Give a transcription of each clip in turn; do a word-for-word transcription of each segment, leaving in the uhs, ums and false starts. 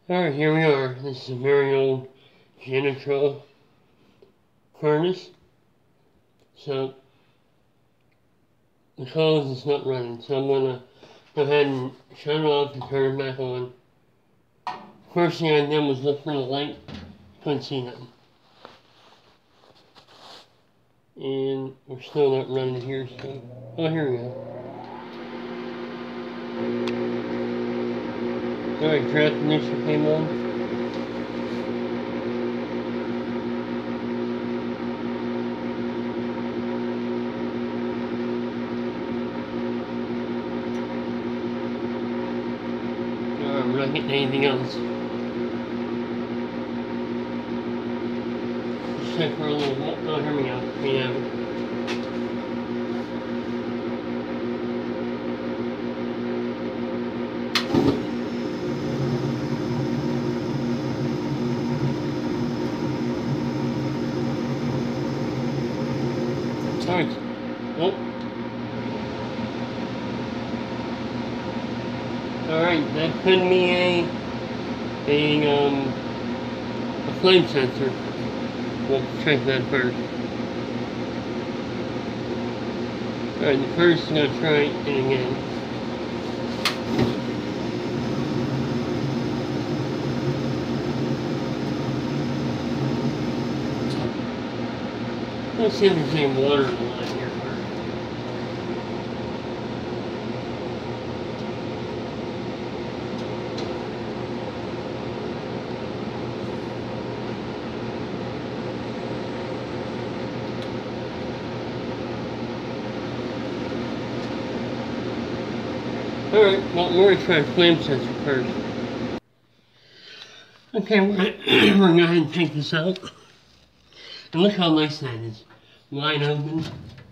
Alright, here we are. This is a very old Janitrol furnace. So, the hose is not running, so I'm going to go ahead and shut it off and turn it back on. First thing I did was look for the light. Couldn't see nothing. And we're still not running here, so... Oh, here we go. Alright, draft initial came on. Alright, we're not getting anything else. Let's check for a little... Oh, here we go. We have it. Alright. Oh. Alright, that could be a a um a flame sensor. We'll check that first. Alright, the first I'm gonna try it again. Let's see if there's any water in the line here first. Alright, well, we're going to try a flame sensor first. Okay, we're going to go ahead and take this out. And look how nice that is. Wide open.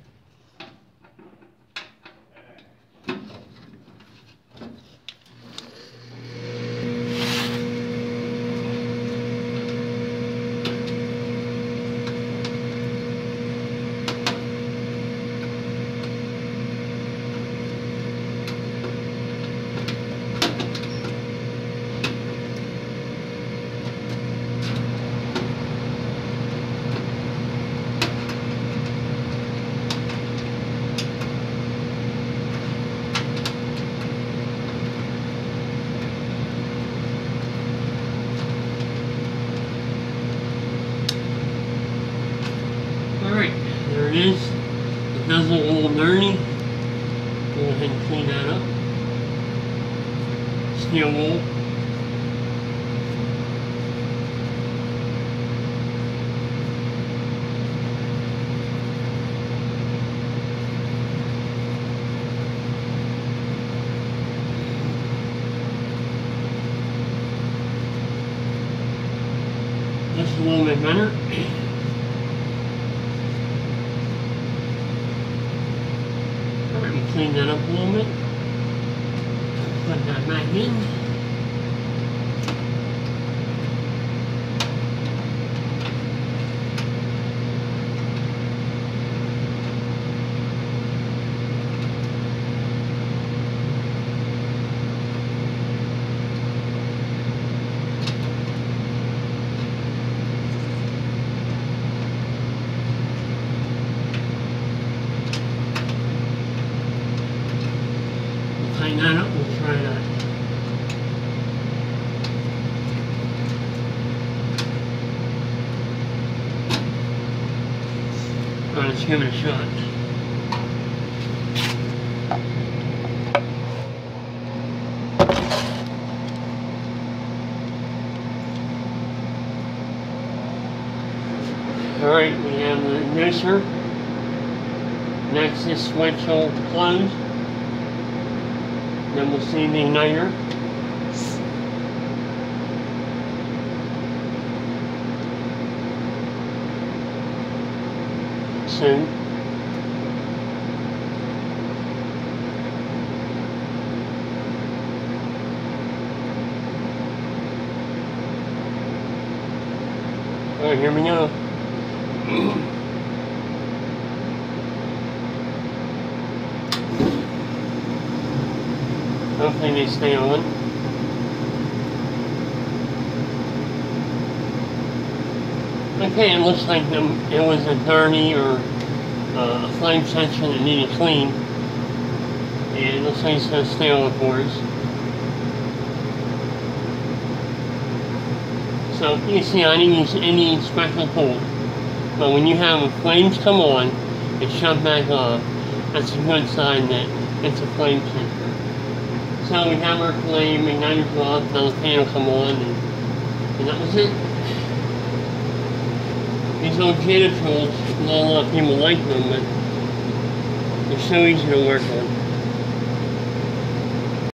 Alright, there it is. It does look a little dirty. Go ahead and clean that up. Steel wool. Just a little bit better. Clean that up a little bit. Put that back in. Tighten that up, we'll try that. Alright, let's give it a shot. Alright, we have the ignition. Next, this switch will close. Then we'll see the igniter. Soon. Alright, here we go. Hopefully they stay on. Okay, it looks like the, it was a dirty or uh, a flame section that needed clean. And it looks like it's going to stay on the boards. So you can see I didn't use any special tool. But when you have the flames come on and shut back off, that's a good sign that it's a flame sensor. So we have our flame, igniter go off, now the fan will come on, and, and that was it. These old Janitrols, not a lot of people like them, but they're so easy to work on.